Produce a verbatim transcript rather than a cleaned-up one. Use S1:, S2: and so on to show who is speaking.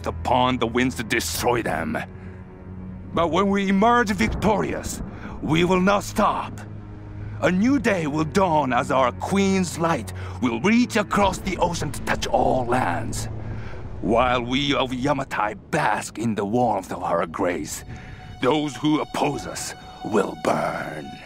S1: forced upon the winds to destroy them. But when we emerge victorious, we will not stop. A new day will dawn as our Queen's light will reach across the ocean to touch all lands. While we of Yamatai bask in the warmth of her grace, those who oppose us will burn.